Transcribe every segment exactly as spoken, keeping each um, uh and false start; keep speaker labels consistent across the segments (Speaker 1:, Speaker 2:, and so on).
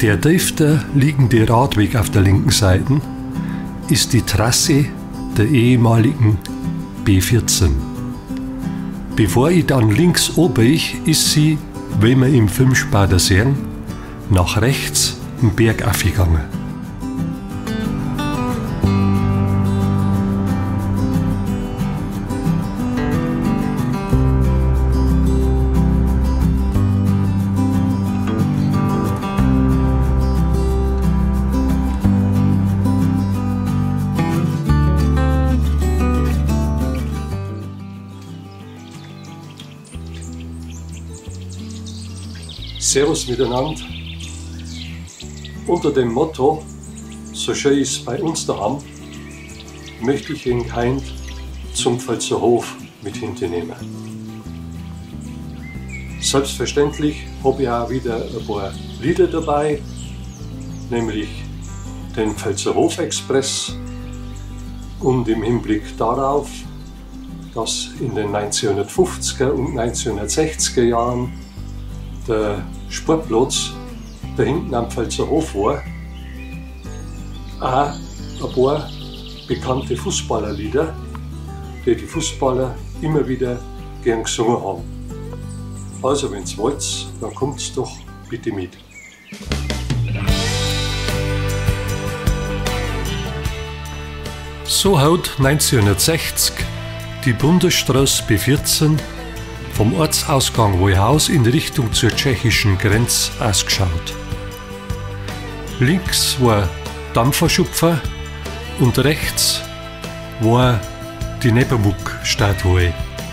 Speaker 1: Der tiefste liegende Radweg auf der linken Seite ist die Trasse der ehemaligen B vierzehn. Bevor ich dann links abbiege, ist sie, wie wir im Film später sehen, nach rechts den Berg aufgegangen. Servus miteinander. Unter dem Motto, so schön ist es bei uns daheim, möchte ich Ihnen heim zum Pfälzerhof mit hinzunehmen. Selbstverständlich habe ich auch wieder ein paar Lieder dabei, nämlich den Pfälzerhof Express und im Hinblick darauf, dass in den neunzehnhundertfünfziger und neunzehnhundertsechziger Jahren der Sportplatz da hinten am Pfälzerhof war, auch ein paar bekannte Fußballerlieder, die die Fußballer immer wieder gern gesungen haben. Also wenn ihr wollt, dann kommt doch bitte mit. So hat neunzehnhundertsechzig die Bundesstraße B vierzehn vom Ortsausgang Wohlhaus in Richtung zur tschechischen Grenze ausgeschaut. Links war Dampferschupfer und rechts war die Nepomuk-Statue.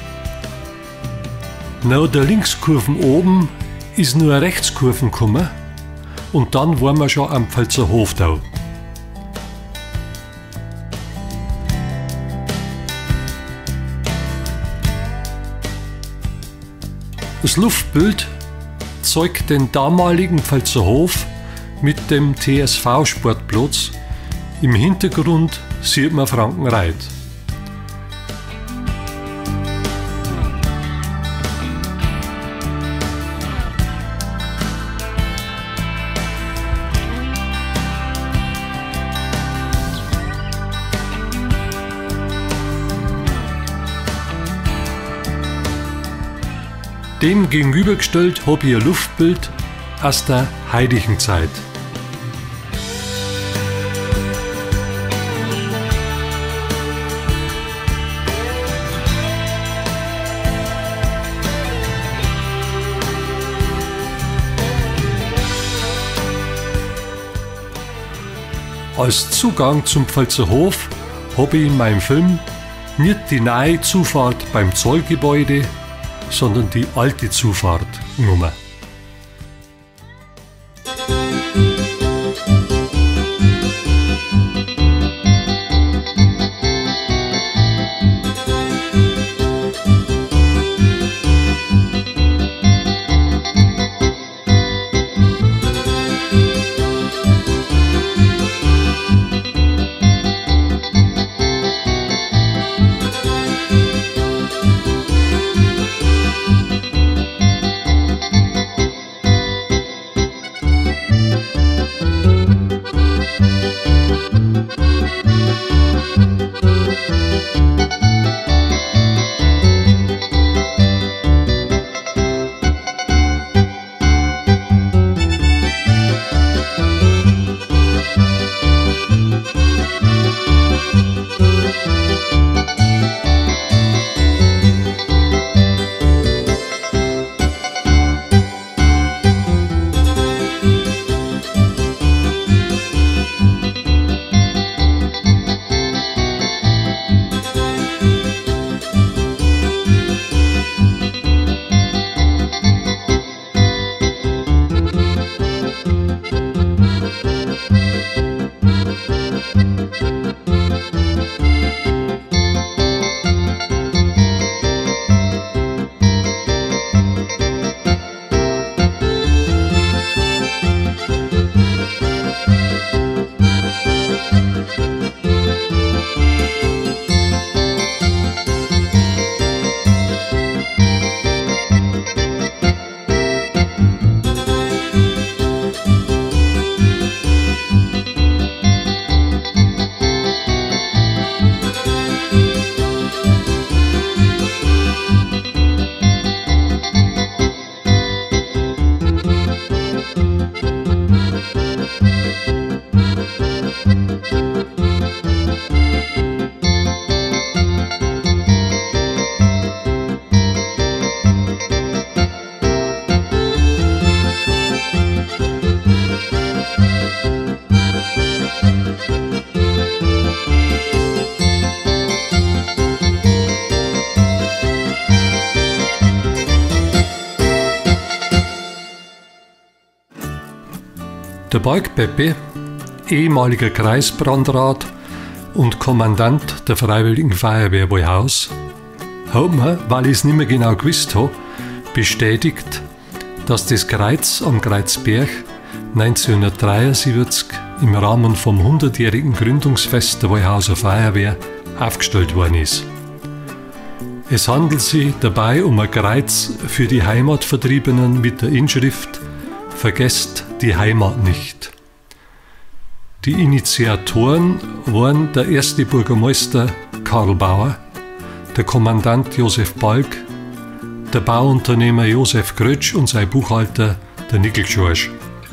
Speaker 1: Nach der Linkskurven oben ist nur eine Rechtskurven gekommen und dann waren wir schon am Pfälzerhof da. Das Luftbild zeigt den damaligen Pfälzerhof mit dem T S V-Sportplatz. Im Hintergrund sieht man Frankenreit. Dem gegenübergestellt habe ich ein Luftbild aus der heutigen Zeit. Als Zugang zum Pfälzerhof habe ich in meinem Film nicht die neue Zufahrt beim Zollgebäude, sondern die alte Zufahrt genommen. Der Balg Pepe, ehemaliger Kreisbrandrat und Kommandant der Freiwilligen Feuerwehr Wohlhaus, hat mir, weil ich es nicht mehr genau gewusst habe, bestätigt, dass das Kreuz am Kreuzberg neunzehnhundertdreiundsiebzig im Rahmen vom hundertjährigen Gründungsfest der Wohlhauser Feuerwehr aufgestellt worden ist. Es handelt sich dabei um ein Kreuz für die Heimatvertriebenen mit der Inschrift „Vergesst die Heimat nicht". Die Initiatoren waren der erste Bürgermeister Karl Bauer, der Kommandant Josef Balg, der Bauunternehmer Josef Grötsch und sein Buchhalter der Nickel Schorsch.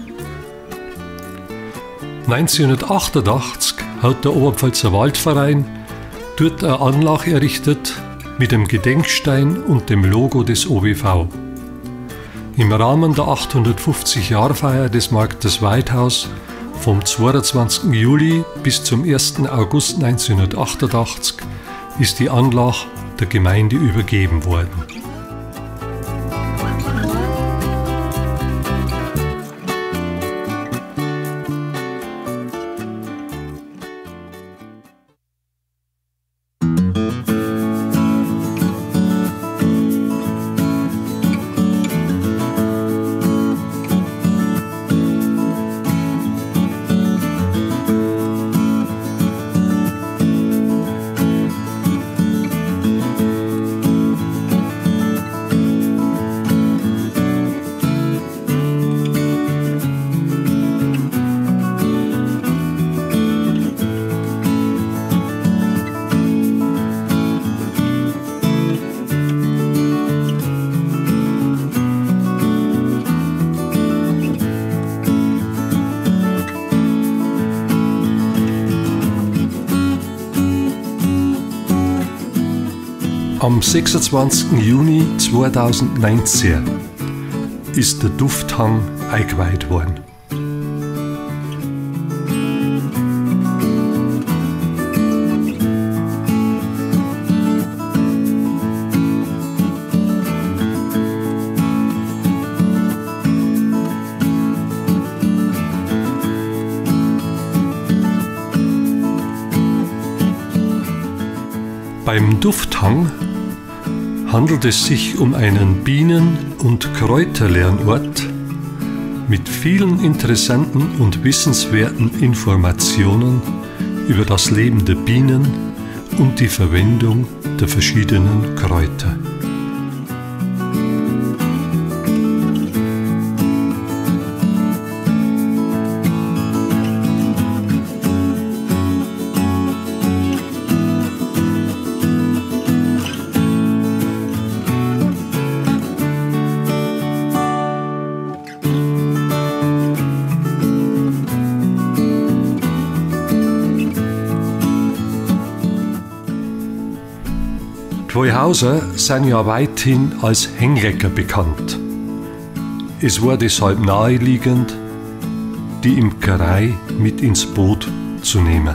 Speaker 1: neunzehnhundertachtundachtzig hat der Oberpfälzer Waldverein dort eine Anlage errichtet mit dem Gedenkstein und dem Logo des O W V. Im Rahmen der achthundertfünfzig-Jahr-Feier des Marktes Weidhaus vom zweiundzwanzigsten Juli bis zum ersten August neunzehnhundertachtundachtzig ist die Anlage der Gemeinde übergeben worden. Am sechsundzwanzigsten Juni zweitausendneunzehn ist der Dufthang eingeweiht worden. Beim Dufthang handelt es sich um einen Bienen- und Kräuterlernort mit vielen interessanten und wissenswerten Informationen über das Leben der Bienen und die Verwendung der verschiedenen Kräuter. Die Wohlhauser sind ja weithin als Henglecker bekannt. Es war deshalb naheliegend, die Imkerei mit ins Boot zu nehmen.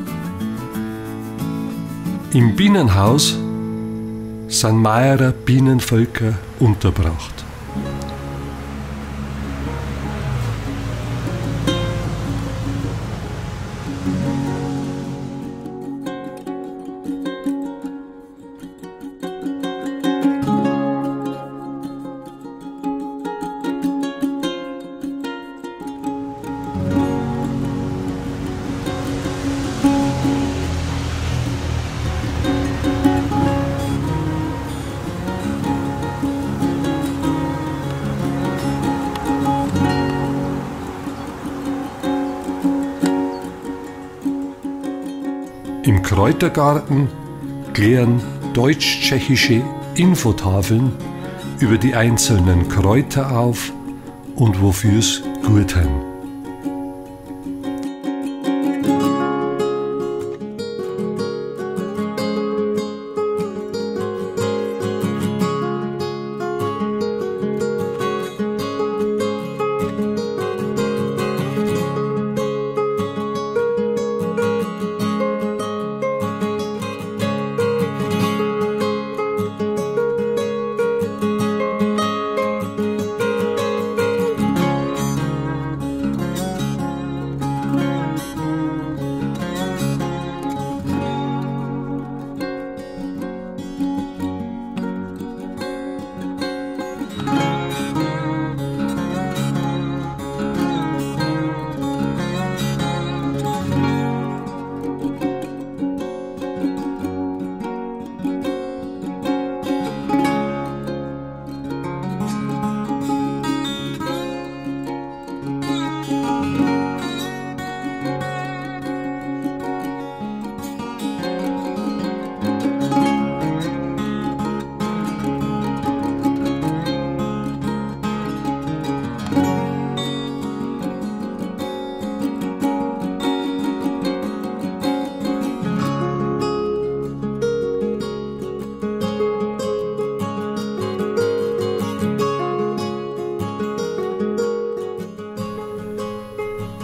Speaker 1: Im Bienenhaus sind mehrere Bienenvölker untergebracht. Im Kräutergarten klären deutsch-tschechische Infotafeln über die einzelnen Kräuter auf und wofür's gut haben.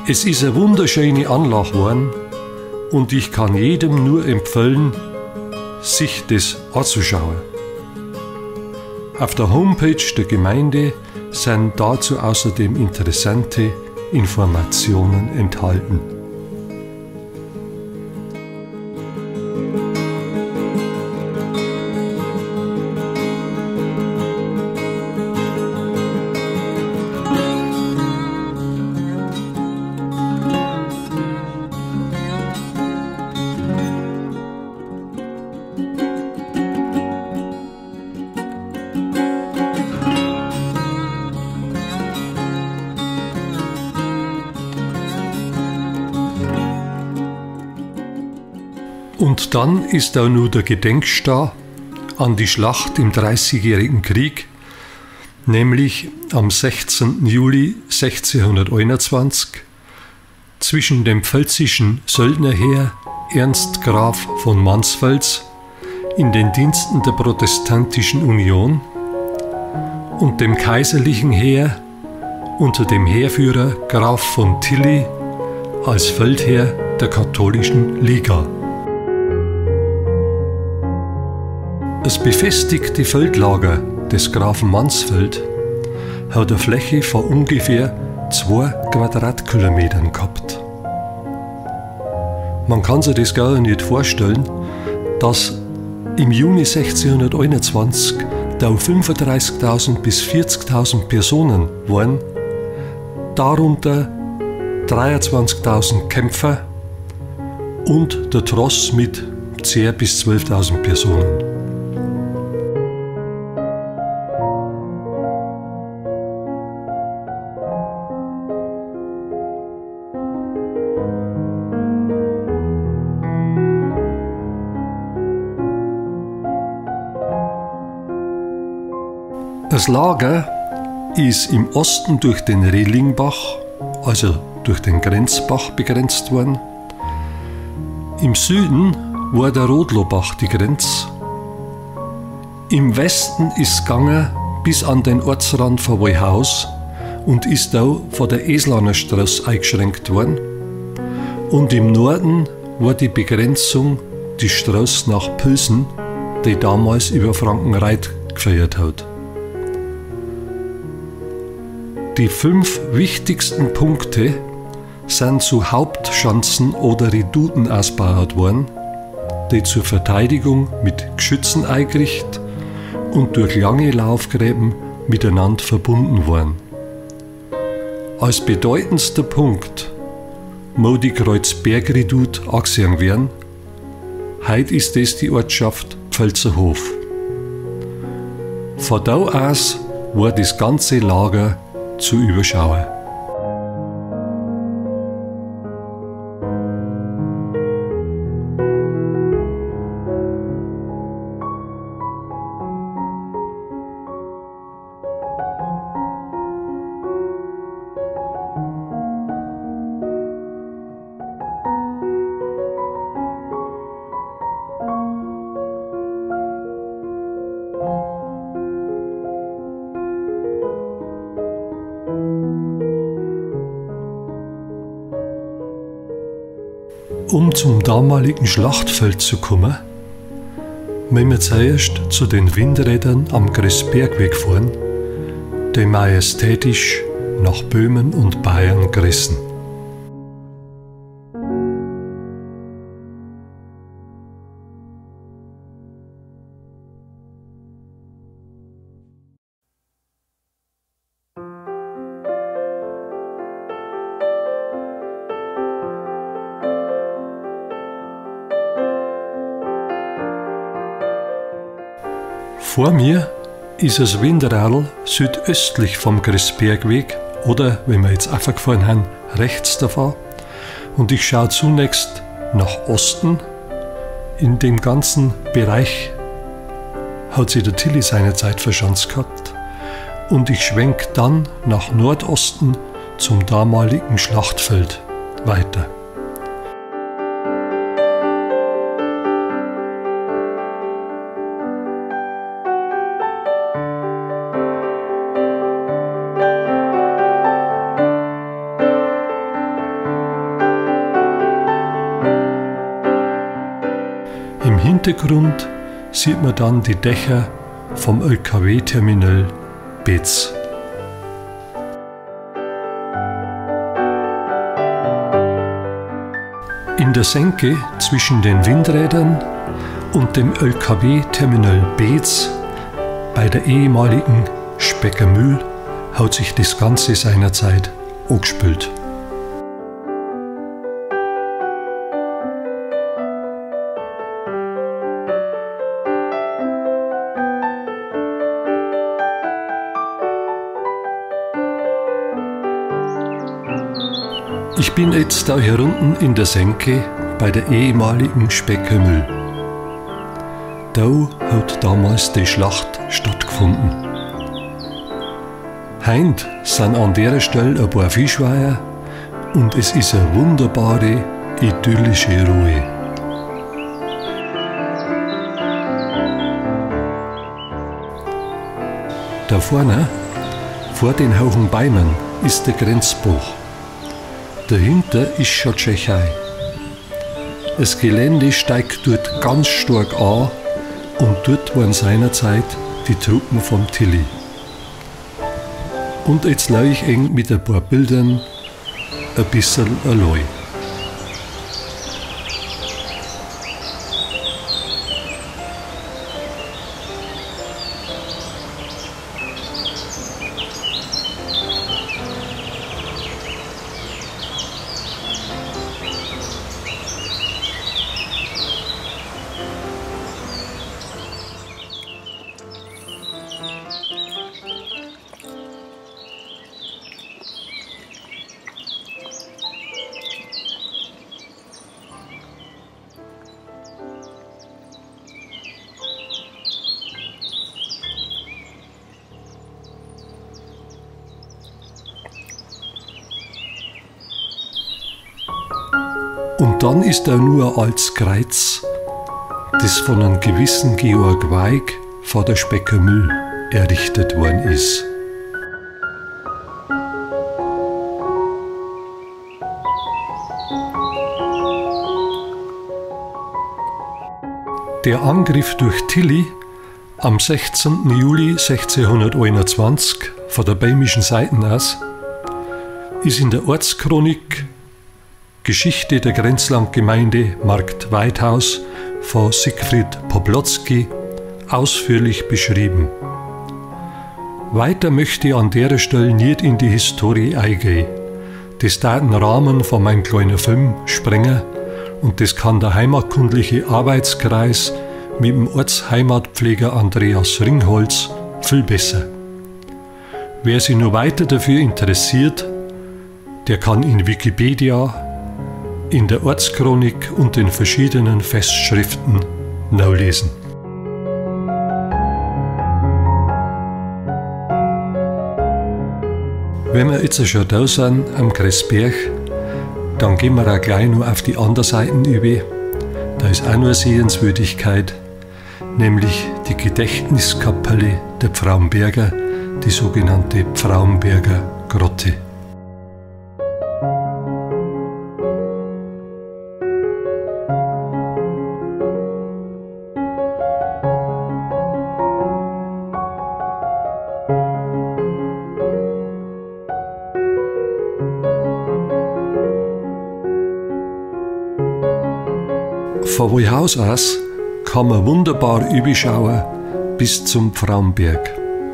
Speaker 1: Es ist eine wunderschöne Anlage geworden und ich kann jedem nur empfehlen, sich das anzuschauen. Auf der Homepage der Gemeinde sind dazu außerdem interessante Informationen enthalten. Und dann ist auch nur der Gedenkstar an die Schlacht im Dreißigjährigen Krieg, nämlich am sechzehnten Juli sechzehnhunderteinundzwanzig zwischen dem pfälzischen Söldnerheer Ernst Graf von Mansfels in den Diensten der Protestantischen Union und dem kaiserlichen Heer unter dem Heerführer Graf von Tilly als Feldherr der Katholischen Liga. Das befestigte Feldlager des Grafen Mansfeld hat eine Fläche von ungefähr zwei Quadratkilometern gehabt. Man kann sich das gar nicht vorstellen, dass im Juni sechzehnhunderteinundzwanzig da fünfunddreißigtausend bis vierzigtausend Personen waren, darunter dreiundzwanzigtausend Kämpfer und der Tross mit zehn bis zwölftausend Personen. Das Lager ist im Osten durch den Rehlingbach, also durch den Grenzbach, begrenzt worden. Im Süden war der Rodlobach die Grenze. Im Westen ist es gegangen bis an den Ortsrand von Wallhaus und ist da von der Eslaner Straße eingeschränkt worden. Und im Norden war die Begrenzung die Straße nach Pilsen, die damals über Frankenreit gefeiert hat. Die fünf wichtigsten Punkte sind zu Hauptschanzen oder Redouten ausgebaut worden, die zur Verteidigung mit Geschützen eingerichtet und durch lange Laufgräben miteinander verbunden waren. Als bedeutendster Punkt muss die Kreuzberg-Redoute angesehen werden. Heute ist es die Ortschaft Pfälzerhof. Von da aus war das ganze Lager zu überschauen. Um zum damaligen Schlachtfeld zu kommen, müssen wir zuerst zu den Windrädern am Gräßbergweg fahren, die majestätisch nach Böhmen und Bayern gerissen. Vor mir ist das Windradl südöstlich vom Gräßbergweg oder, wenn wir jetzt aufgefahren haben, rechts davon. Und ich schaue zunächst nach Osten. In dem ganzen Bereich hat sich der Tilly seinerzeit verschanzt gehabt. Und ich schwenke dann nach Nordosten zum damaligen Schlachtfeld weiter. Hintergrund sieht man dann die Dächer vom L K W-Terminal Beetz. In der Senke zwischen den Windrädern und dem L K W-Terminal Beetz bei der ehemaligen Specker Mühl hat sich das Ganze seinerzeit angespült. Ich bin jetzt da hier unten in der Senke bei der ehemaligen Specker Mühl. Da hat damals die Schlacht stattgefunden. Heint sind an der Stelle ein paar Fischweiher und es ist eine wunderbare, idyllische Ruhe. Da vorne, vor den Haufen Bäumen, ist der Grenzbach. Dahinter ist schon Tschechei. Das Gelände steigt dort ganz stark an und dort waren seinerzeit die Truppen vom Tilly. Und jetzt lau ich eng mit ein paar Bildern ein bisschen allein. Und dann ist da nur ein altes Kreuz, das von einem gewissen Georg Weig vor der Specker Mühl errichtet worden ist. Der Angriff durch Tilly am sechzehnten Juli sechzehnhunderteinundzwanzig von der böhmischen Seite aus ist in der Ortschronik Geschichte der Grenzlandgemeinde Marktweidhaus von Siegfried Poblotzky ausführlich beschrieben. Weiter möchte ich an der Stelle nicht in die Historie eingehen. Das darf den Rahmen von meinem kleinen Film sprengen und das kann der heimatkundliche Arbeitskreis mit dem Ortsheimatpfleger Andreas Ringholz viel besser. Wer sich nur weiter dafür interessiert, der kann in Wikipedia, in der Ortschronik und den verschiedenen Festschriften nachlesen. Wenn wir jetzt schon da sind am Kressberg, dann gehen wir auch gleich noch auf die andere Seite über. Da ist auch noch eine Sehenswürdigkeit, nämlich die Gedächtniskapelle der Pfraumberger, die sogenannte Pfraumberger Grotte. Von Wohlhaus aus kann man wunderbar überschauen bis zum Pfraumberg.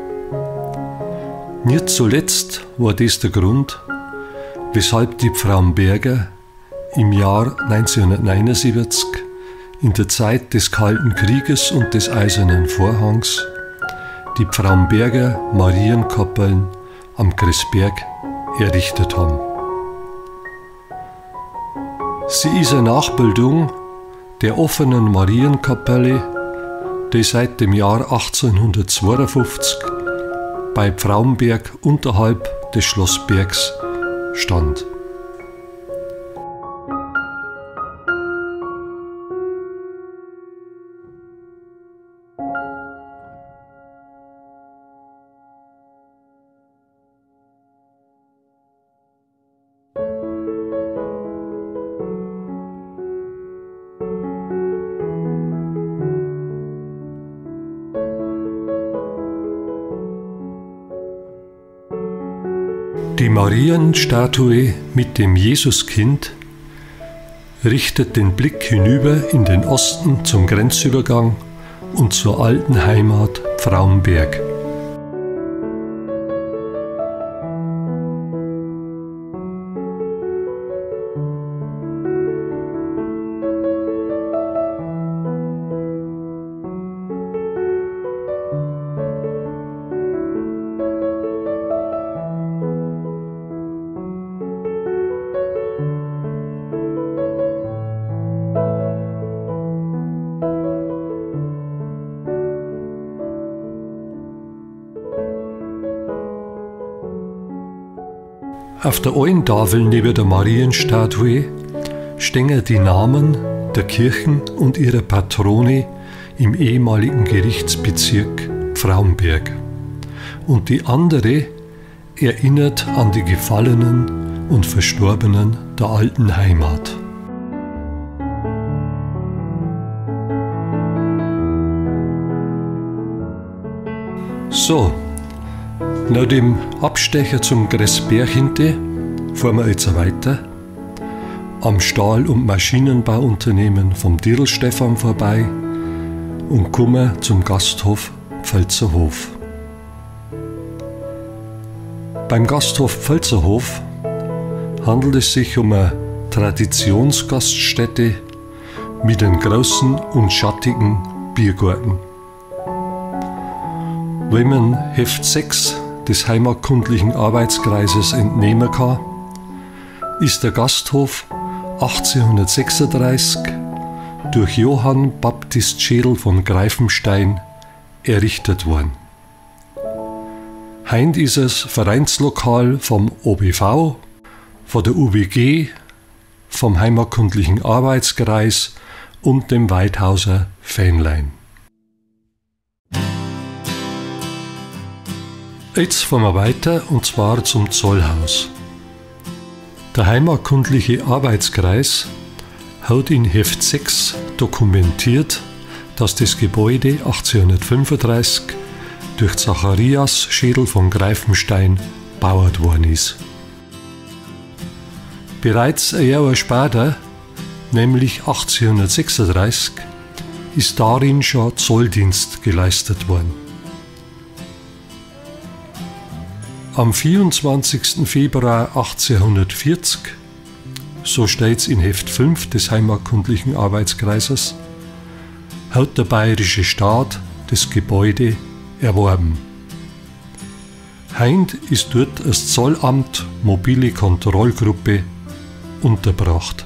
Speaker 1: Nicht zuletzt war das der Grund, weshalb die Pfraumberger im Jahr neunzehnhundertneunundsiebzig, in der Zeit des Kalten Krieges und des Eisernen Vorhangs, die Pfraumberger Marienkapellen am Kressberg errichtet haben. Sie ist eine Nachbildung der offenen Marienkapelle, die seit dem Jahr achtzehnhundertzweiundfünfzig bei Pfraumberg unterhalb des Schlossbergs stand. Die Marienstatue mit dem Jesuskind richtet den Blick hinüber in den Osten zum Grenzübergang und zur alten Heimat Pfraumberg. Auf der einen Tafel neben der Marienstatue stehen die Namen der Kirchen und ihrer Patrone im ehemaligen Gerichtsbezirk Pfraumberg. Und die andere erinnert an die Gefallenen und Verstorbenen der alten Heimat. So. Nach dem Abstecher zum Gräsberg hinten fahren wir jetzt weiter, am Stahl- und Maschinenbauunternehmen vom Dirl Stefan vorbei und kommen zum Gasthof Pfälzerhof. Beim Gasthof Pfälzerhof handelt es sich um eine Traditionsgaststätte mit einem großen und schattigen Biergarten. Wenn man Heft sechs des heimatkundlichen Arbeitskreises entnehmen kann, ist der Gasthof achtzehnhundertsechsunddreißig durch Johann Baptist Schedel von Greifenstein errichtet worden. Heint ist es Vereinslokal vom O B V, von der U B G, vom heimatkundlichen Arbeitskreis und dem Weidhauser Fähnlein. Jetzt fahren wir weiter und zwar zum Zollhaus. Der heimatkundliche Arbeitskreis hat in Heft sechs dokumentiert, dass das Gebäude achtzehnhundertfünfunddreißig durch Zacharias Schedel von Greifenstein gebaut worden ist. Bereits ein Jahr später, nämlich achtzehnhundertsechsunddreißig, ist darin schon Zolldienst geleistet worden. Am vierundzwanzigsten Februar achtzehnhundertvierzig, so steht es in Heft fünf des heimatkundlichen Arbeitskreises, hat der bayerische Staat das Gebäude erworben. Heint ist dort das Zollamt Mobile Kontrollgruppe unterbracht.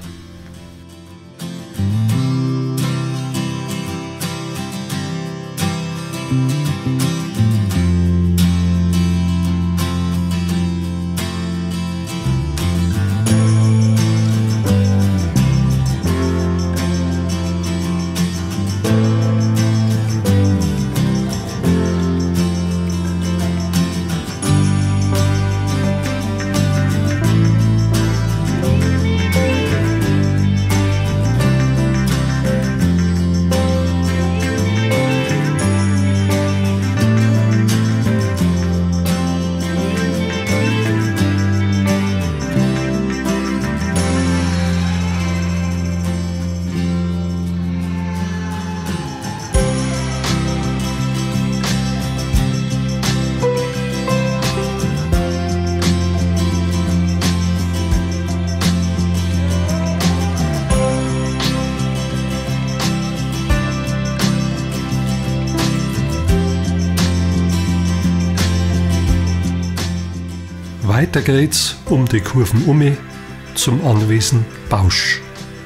Speaker 1: Weiter geht's um die Kurven um zum Anwesen Bausch.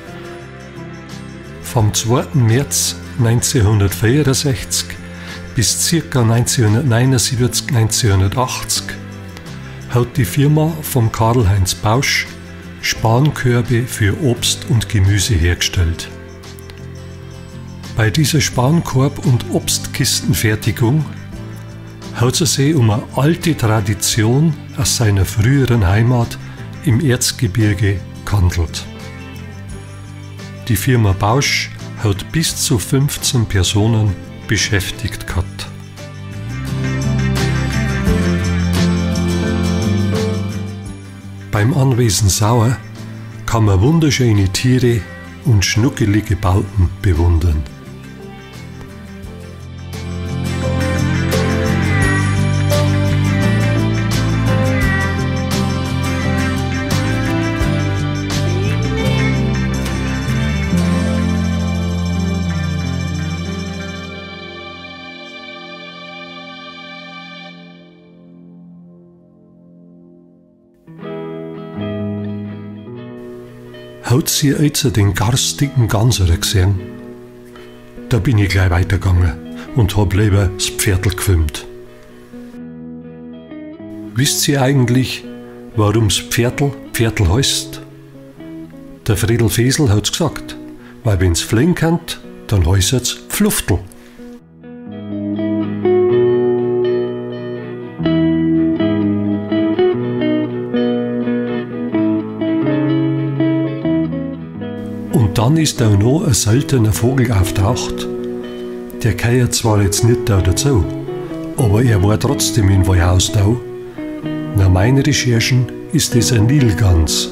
Speaker 1: Vom zweiten März neunzehnhundertvierundsechzig bis ca. neunzehnhundertneunundsiebzig neunzehnhundertachtzig hat die Firma von Karl-Heinz Bausch Spankörbe für Obst und Gemüse hergestellt. Bei dieser Spankorb- und Obstkistenfertigung hat es sich um eine alte Tradition aus seiner früheren Heimat im Erzgebirge gehandelt. Die Firma Bausch hat bis zu fünfzehn Personen beschäftigt gehabt. Beim Anwesen Sauer kann man wunderschöne Tiere und schnuckelige Bauten bewundern. Hat sie jetzt den garstigen Ganserer gesehen? Da bin ich gleich weitergegangen und hab lieber das Pferdl gefilmt. Wisst ihr eigentlich, warum das Pferdl Pferdl heißt? Der Friedel Fesel hat's gesagt, weil wenn's fliegen kann, dann heißt es Pfluftl. Und dann ist auch noch ein seltener Vogel auftaucht. Der gehört zwar jetzt nicht da dazu, aber er war trotzdem in Weyhaus da. Nach meinen Recherchen ist es ein Nilgans.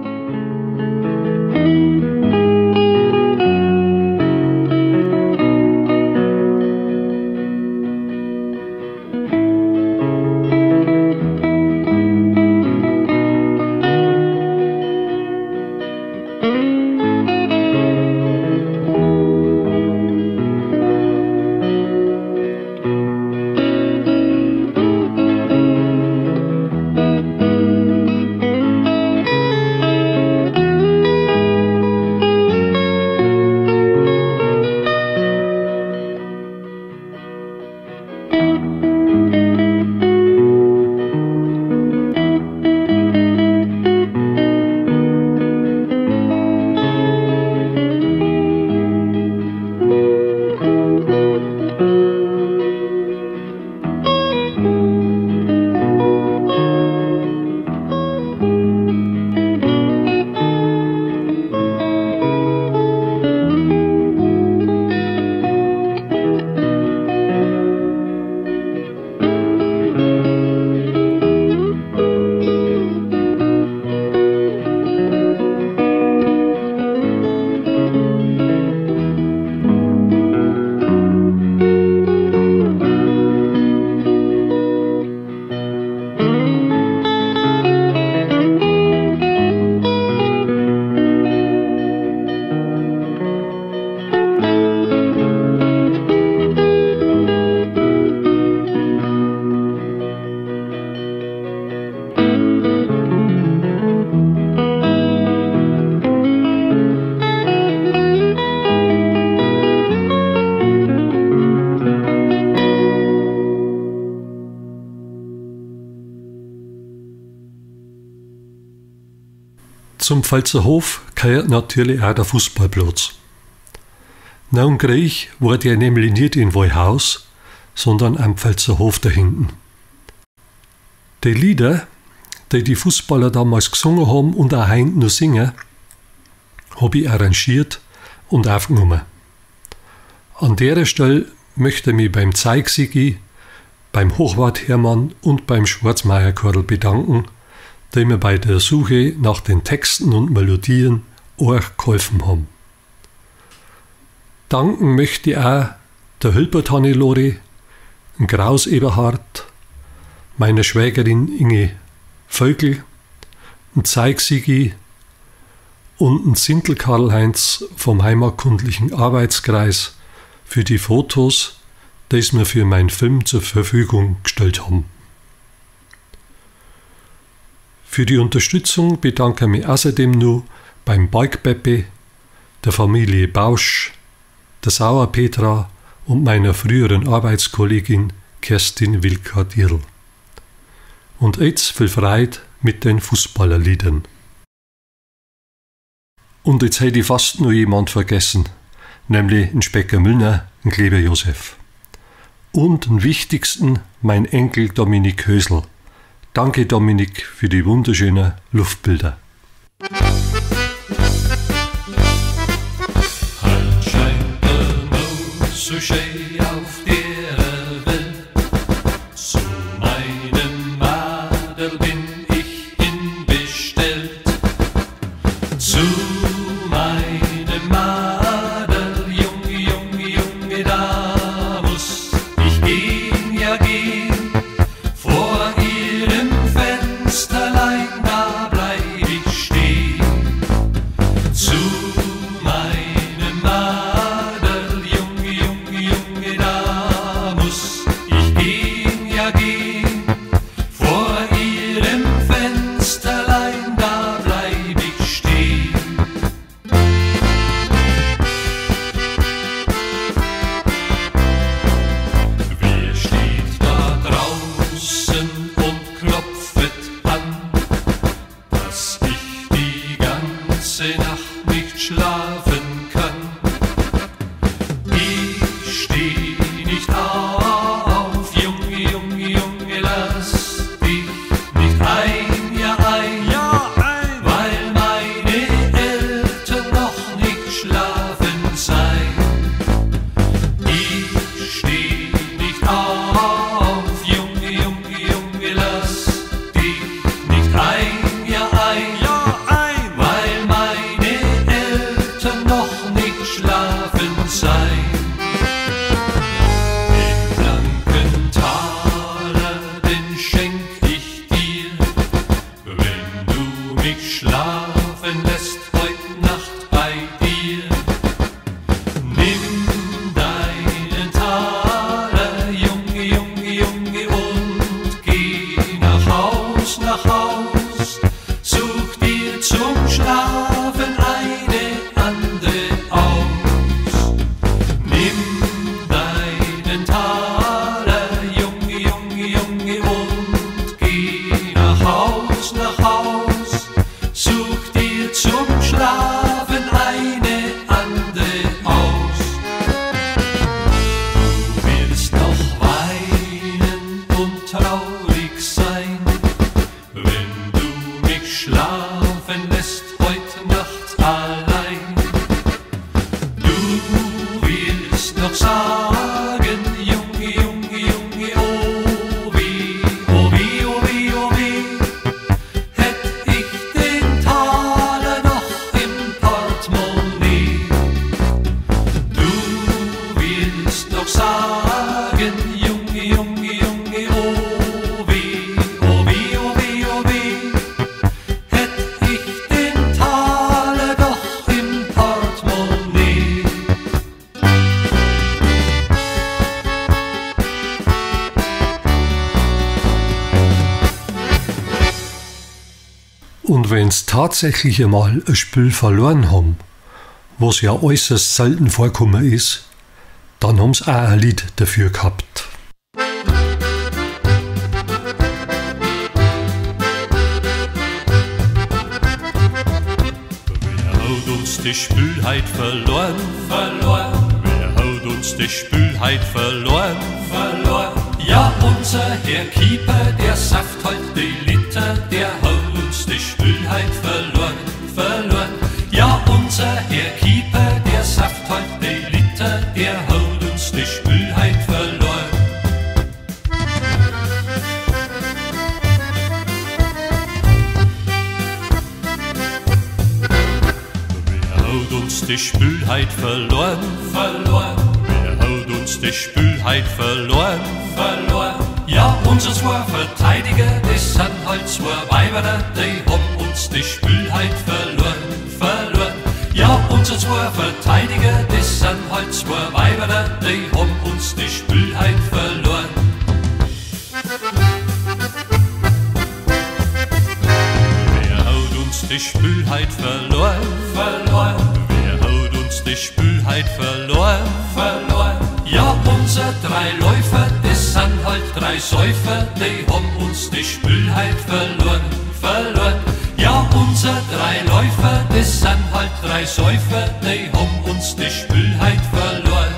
Speaker 1: Zum Pfalzerhof gehört natürlich auch der Fußballplatz. Nun Krieg war der nämlich nicht in Weyhaus, sondern am Pfalzerhof da hinten. Die Lieder, die die Fußballer damals gesungen haben und auch heute noch singen, habe ich arrangiert und aufgenommen. An der Stelle möchte ich mich beim Zeigsigi, beim Hochwart Hermann und beim Schwarzmeier Karl bedanken, die mir bei der Suche nach den Texten und Melodien auch geholfen haben. Danken möchte ich auch der Hilbert Hannelore, dem Kraus Eberhard, meiner Schwägerin Inge Vögel, dem Zeigsigi und dem Sintel Karl-Heinz vom Heimatkundlichen Arbeitskreis für die Fotos, die sie mir für meinen Film zur Verfügung gestellt haben. Für die Unterstützung bedanke ich mich außerdem nur beim Balkbeppe, der Familie Bausch, der Sauerpetra und meiner früheren Arbeitskollegin Kerstin Wilka-Dirl. Und jetzt viel Freude mit den Fußballerliedern. Und jetzt hätte ich fast noch jemand vergessen, nämlich den Specker Müllner, den Kleber Josef. Und den wichtigsten, mein Enkel Dominik Hösel. Danke Dominik für die wunderschönen Luftbilder.
Speaker 2: Halt scheint der so schön auf der Welt, zu meinem Mader bin ich in Best Junge, da muss ich gehen, ja gehen. Vor ihrem Fensterlein, da bleib ich stehen. Zu meinem Madel, Junge, Junge, Junge, da muss ich gehen, ja gehen. Vor ihrem Fensterlein, da bleib ich stehen. Wer steht da draußen und klopfet an, dass ich die ganze Nacht nicht schlafen kann? Ich steh nicht auf, Junge, Junge, Junge, lass dich nicht ein, ja ein,
Speaker 3: Ja, ein.
Speaker 2: weil meine Eltern noch nicht schlafen sein. Ich steh nicht auf, Junge, Junge, Junge, lass dich nicht ein, ja ein,
Speaker 3: Ja, ein.
Speaker 2: weil meine Eltern noch nicht schlafen sein. Den blanken Taler, den schenk ich dir, wenn du mich schlafen lässt heut Nacht bei dir. Nimm deinen Taler, Junge, Junge, Junge, und geh nach Haus, nach Haus. Such dir zum Schlafen eine andere aus. Nimm deinen Taler, Junge, Junge, Junge, und geh nach Haus, nach Haus. Such dir zum Schlafen eine andere aus. Du wirst noch weinen und traurig sein, wenn du mich schlafen lässt heut Nacht allein. Du wirst noch sagen, Junge, Junge, Junge, oh wie, oh wie, oh wie, oh wie, hätt ich den Taler noch im Portemonnaie. Du wirst noch sagen, Junge, Junge, Junge, oh wie, oh wie, oh wie, oh wie, hätt ich den Taler doch im Portemonnaie.
Speaker 1: Und wenn's tatsächlich einmal ein Spiel verloren haben, was ja äußerst selten vorkommen ist, dann haben's auch ein Lied dafür gehabt.
Speaker 2: Wer haut uns die Spülheit verloren, verloren? Wer haut uns die Spülheit verloren, verloren? Ja, unser Herr Keeper, der saft halt die Liter, der haut uns die Spülheit verloren, verloren. Ja, unser Herr Keeper, der saft halt die Liter, der haut uns die Spülheit verloren. Wer haut uns die Spülheit verloren, verloren? Wer haut uns die Spülheit verloren, verloren? Ja, unsere zwei Verteidiger, das sind halt zwei Weiber, die haben uns die Spülheit verloren, verloren. Ja, unsere zwei Verteidiger, das sind halt zwei Weiber, die haben uns die Spülheit verloren. Wer haut uns die Spülheit verloren, verloren? Wer haut uns die Spülheit verloren, verloren? Ja, unsere drei Läufer, das sind halt drei Säufer, die haben uns die Spülheit verloren, verloren. Ja, unsere drei Läufer, das sind halt drei Säufer, die haben uns die Spülheit verloren.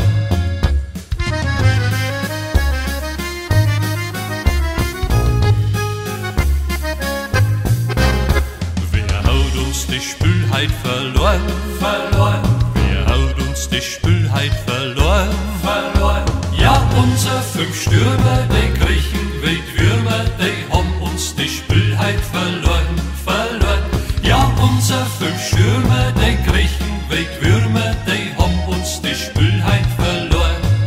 Speaker 2: Wer haut uns die Spülheit verloren, verloren? Wer haut uns die Spülheit verloren, verloren? Ja, unsere fünf Stürmer, die kriechen wie die Würmer, die haben uns die Spülheit verloren, verloren. Ja, unsere fünf Stürmer, die kriechen wie die Würmer, die haben uns die Spülheit verloren.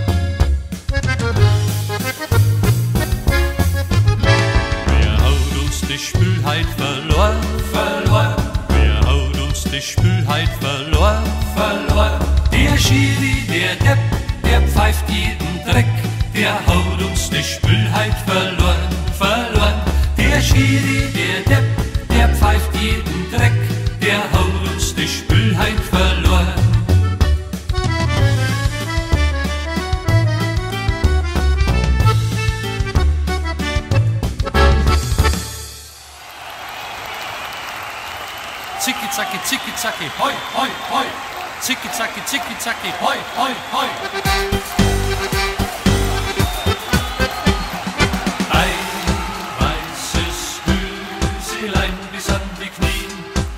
Speaker 2: pfeift jeden Dreck, der haut uns die Spülheit verloren, verloren. Der Schiri, der Depp, der pfeift jeden Dreck, der haut uns die Spülheit verloren. Zicki zacki, zicki zacki, hoi, hoi, hoi. Zicki zacki, zicki zacki, hoi, hoi, hoi. Ein weißes Hülselein bis an die Knie,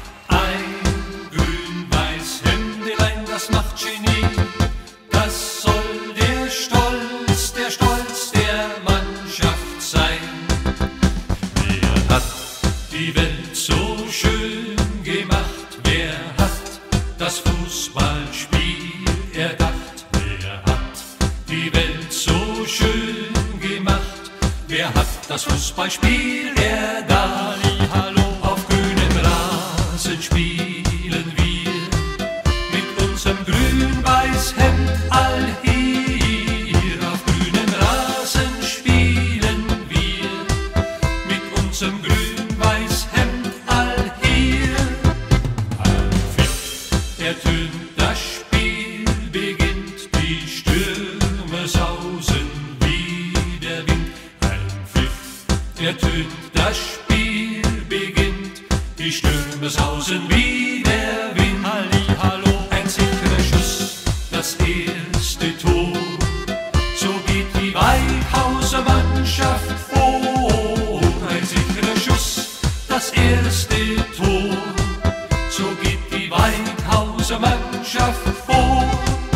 Speaker 2: ein grün-weiß Hemdelein, das macht Genie. Das soll der Stolz, der Stolz der Mannschaft sein. Wer hat die Welt so schön gemacht? Wer hat das Fußballspiel erdacht? Wer hat die Welt so schön gemacht? Wer hat das Fußballspiel erdacht? Hallo, auf grünem Rasen spielen wir mit unserem grün-weiß Hemd all hier. Auf grünem Rasen spielen wir mit unserem grün-weiß Hemd all hier. Ein Pfiff ertönt, das Spiel beginnt, die Stürme sausen wie der Wind. Ein Pfiff ertönt, das Spiel beginnt, die Stürme sausen wie der Wind. Halli, hallo, ein sicherer Schuss, das erste Tor, so geht die Weidhauser Mannschaft vor. Ein sicherer Schuss, das erste Tor, so geht die Weidhauser Mannschaft vor.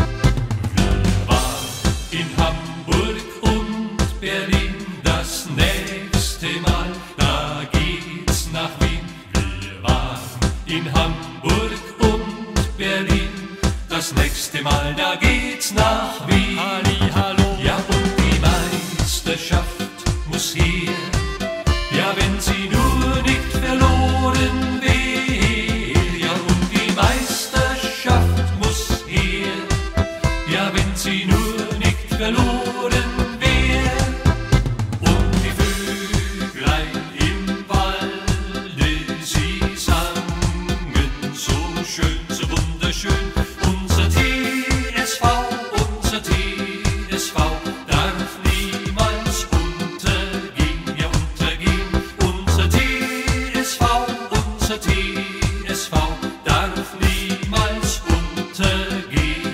Speaker 2: Wir waren in Hamburg und Berlin, das nächste Mal, da geht's nach Wien. Wir waren in Hamburg und Berlin, das nächste Mal, da geht's nach Wien. Halli, hallo, ja, und die Meisterschaft muss her, ja, wenn sie nur nicht verloren wäre. Ja, und die Meisterschaft muss her, ja, wenn sie nur nicht verloren wäre. Und die Vöglein im Walde, sie sangen so schön, so wunderschön. Unser T S V, unser T S V darf niemals untergehen, ja, untergehen. Unser T S V, unser T S V darf niemals untergehen.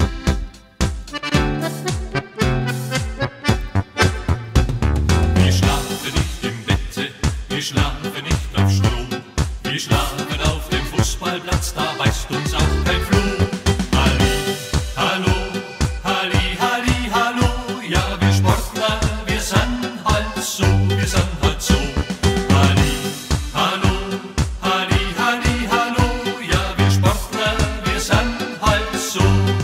Speaker 2: Wir schlafen nicht im Bette, wir schlafen nicht auf Stroh, wir schlafen auf dem Fußballplatz, da beißt uns auch kein Floh. Halli, hallo, halli, halli, hallo, ja, wir Sportler, wir sind halt so, wir sind halt so. Halli, hallo, halli, halli, hallo, ja, wir Sportler, wir sind halt so.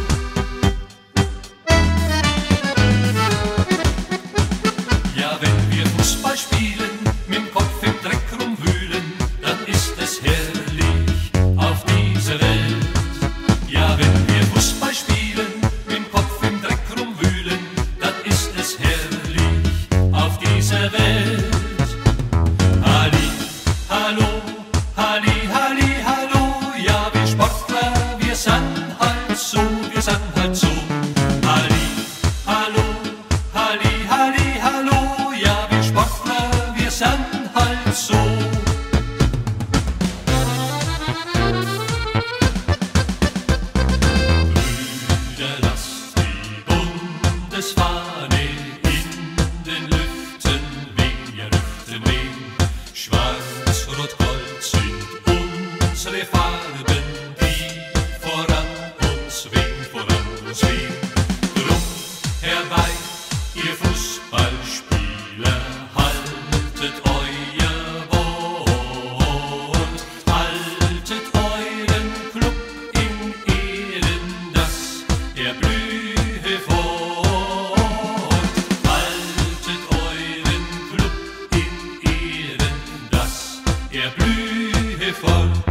Speaker 2: Ja, wenn wir Fußball spielen, mit dem Kopf im Dreck rumwühlen, dann ist es herrlich auf dieser Welt. Ja, wenn wir Fußball spielen, mit dem Kopf im Dreck rumwühlen, dann ist es herrlich auf dieser Welt. Halli, hallo, halli, halli, hallo, ja, wir Sportler, wir sind halt so, wir sind halt so. Halli, hallo, halli, halli, hallo, ja, wir Sportler, wir sind halt so. Brüder, lasst die Bundesfahne in den Lüften wehen, ja, Lüften wehen. Schwarz, Rot, Gold sind unsere Farben, die voran uns wehen, voran uns wehen. Drum herbei, ihr Fußballspieler, haltet euer Wort, haltet euren Club in Ehren, dass er blühe fort. Haltet euren Club in Ehren, dass er blühe fort.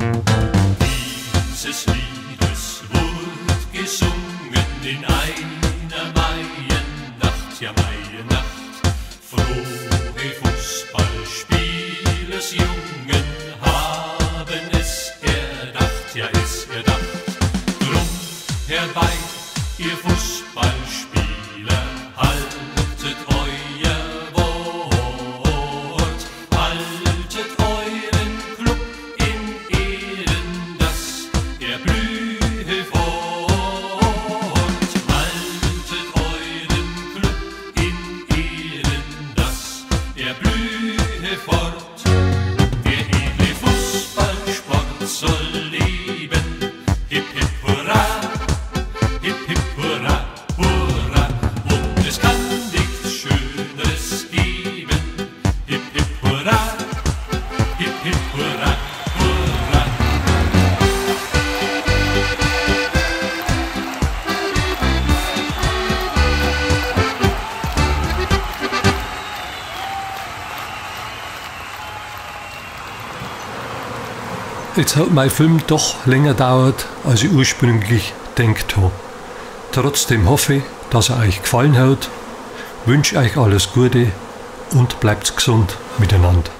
Speaker 2: Dieses Liedes wurde gesungen in ein meine Maiennacht, ja Maiennacht. Frohe Fußballspieles Jungen haben es erdacht, ja es erdacht. Drum herbei, ihr Fußballspieler, haltet euer Wort, haltet euren Club in Ehren, dass er blühe fort. Haltet euren Club in Ehren, dass er blühe fort. Der edle Fußballsport soll leben, hip hip hurra, hip hip hurra, hurra. Und es kann nichts Schöneres geben, hip hip hurra, hip hip hurra, hurra.
Speaker 1: Jetzt hat mein Film doch länger gedauert, als ich ursprünglich gedacht habe. Trotzdem hoffe ich, dass er euch gefallen hat, wünsche euch alles Gute und bleibt gesund miteinander.